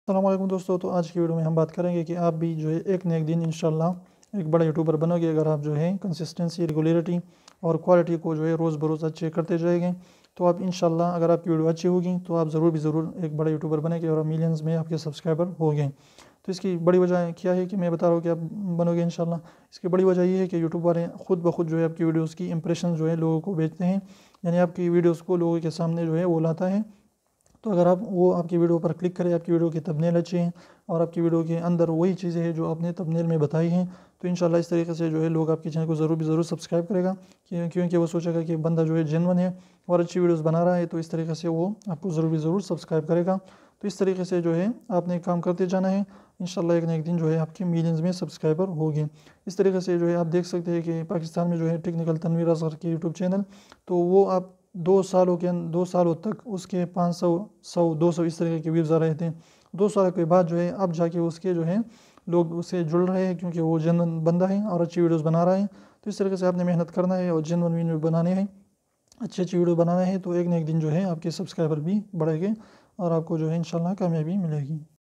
अस्सलाम वालेकुम दोस्तों। तो आज की वीडियो में हम बात करेंगे कि आप भी जो है एक न एक दिन इंशाल्लाह एक बड़ा यूट्यूबर बनोगे अगर आप जो है कंसिस्टेंसी, रेगुलरिटी और क्वालिटी को जो है रोज़ बरोज़ अच्छे करते जाएंगे। तो आप इंशाल्लाह अगर आपकी वीडियो अच्छी होगी तो आप ज़रूर एक बड़ा यूट्यूबर बनेंगे और मिलियंस में आपके सब्सक्राइबर होंगे। तो इसकी बड़ी वजह क्या है कि मैं बता रहा हूँ कि आप बनोगे इंशाल्लाह। इसकी बड़ी वजह ये है कि यूट्यूब वाले खुद ब खुद जो है आपकी वीडियोज़ की इंप्रेशन जो है लोगों को भेजते हैं, यानी आपकी वीडियोज़ को लोगों के सामने जो है वो लाता है। तो अगर आप वो आपकी वीडियो पर क्लिक करें, आपकी वीडियो की थंबनेल अच्छी है और आपकी वीडियो के अंदर वही चीज़ें हैं जो आपने थंबनेल में बताई हैं, तो इंशाल्लाह इस तरीके से जो है लोग आपके चैनल को ज़रूर सब्सक्राइब करेगा। क्योंकि वो सोचेगा कि बंदा जो है जेन्युइन है और अच्छी वीडियोस बना रहा है, तो इस तरीके से वो आपको ज़रूर सब्सक्राइब करेगा। तो इस तरीके से जो है आपने काम करते जाना है, इंशाल्लाह एक न एक दिन जो है आपके मिलियंस में सब्सक्राइबर होंगे। इस तरीके से जो है आप देख सकते हैं कि पाकिस्तान में जो है टेक्निकल तनवीर असगर के यूट्यूब चैनल, तो वो आप 2 सालों तक उसके 500 100 200 इस तरह के व्यूज़ आ रहे थे। 2 साल के बाद जो है अब जाके उसके जो है लोग उससे जुड़ रहे हैं, क्योंकि वो जेन्युइन बंदा है और अच्छी वीडियोस बना रहा है। तो इस तरीके से आपने मेहनत करना है और जेन्युइन वीडियो बनाने हैं, अच्छी वीडियो बनाना है, तो एक न एक दिन जो है आपके सब्सक्राइबर भी बढ़ेंगे और आपको जो है इंशाल्लाह कामयाबी मिलेगी।